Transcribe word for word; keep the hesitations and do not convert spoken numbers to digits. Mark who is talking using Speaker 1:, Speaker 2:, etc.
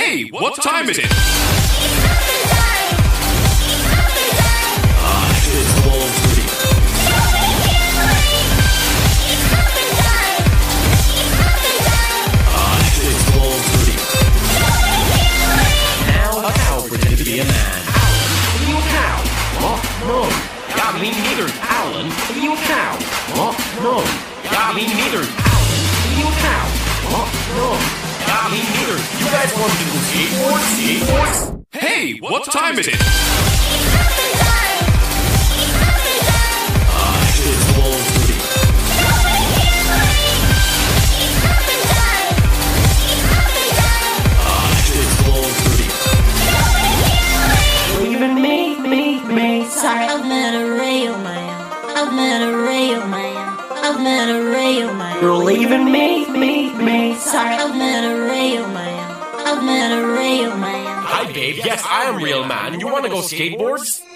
Speaker 1: Hey, what time is it?
Speaker 2: Ah, it's twelve thirty. Ah, it's twelve thirty. Now a cow pretended to be a man.
Speaker 3: Are you a cow? What? No. Yeah, me neither. Alan, are you a cow? What? No. Yeah, me neither. Alan, are you a cow? What? No. Yeah, me neither.
Speaker 2: You guys want to do skateboards? Skateboards?
Speaker 1: Hey, what time is it?
Speaker 2: Ah, it's twelve thirty. Ah, it's twelve thirty.
Speaker 4: Leaving me, me, me. Sorry, I've met a real man. I've met a real man. I've met a real man. You're leaving me, me, me. Sorry, I've met a real man. I've met a real man.
Speaker 3: Hi, babe. Yes, I am real man. You want to go skateboards?